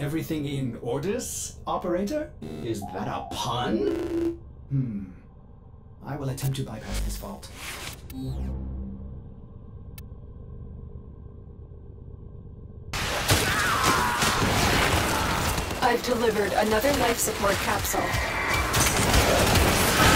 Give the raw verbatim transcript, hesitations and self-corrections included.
everything in orders, operator? Is that a pun? Hmm. I will attempt to bypass this vault. I've delivered another life support capsule.